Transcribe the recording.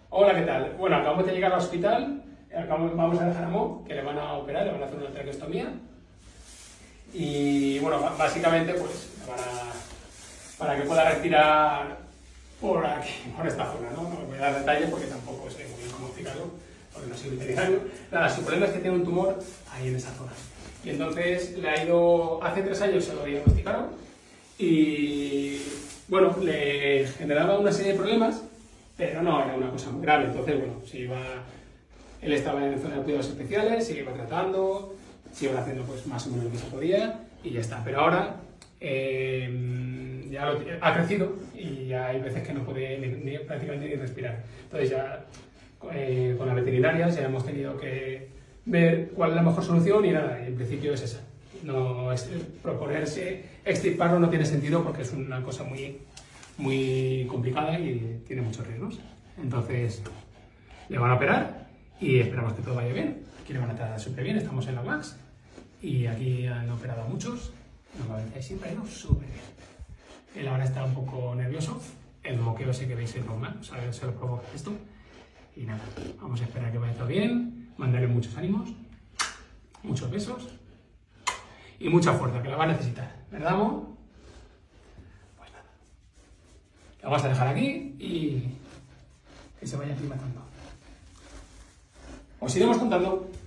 Hola, ¿qué tal? Bueno, acabamos de llegar al hospital, vamos a dejar a Mo, que le van a operar, le van a hacer una traqueostomía. Y bueno, básicamente pues para que pueda respirar por aquí, por esta zona, ¿no? No voy a dar detalles porque tampoco sé muy bien cómo explicarlo, porque no soy veterinario. Nada, su problema es que tiene un tumor ahí en esa zona. Y entonces le ha ido, hace 3 años se lo diagnosticaron y bueno, le generaba una serie de problemas, pero no era una cosa muy grave. Entonces, bueno, él estaba en zona de cuidados especiales, se iba tratando, se iba haciendo pues más o menos lo que se podía y ya está. Pero ahora ya ha crecido y ya hay veces que no puede prácticamente ni respirar. Entonces ya con la veterinaria ya hemos tenido que ver cuál es la mejor solución y nada, en principio es esa. No proponerse extirparlo no tiene sentido porque es una cosa muy complicada y tiene muchos riesgos. Entonces le van a operar y esperamos que todo vaya bien. Aquí le van a tratar súper bien, estamos en la UAX y aquí han operado a muchos. Normalmente siempre ha ido súper bien. Él ahora está un poco nervioso, el moqueo ese que veis es normal, o sea, se lo provoca esto. Y nada, vamos a esperar que vaya todo bien, mandarle muchos ánimos, muchos besos y mucha fuerza, que la va a necesitar. ¿Verdad, Mo? Pues nada, la vamos a dejar aquí y que se vaya aclimatando. Os iremos contando.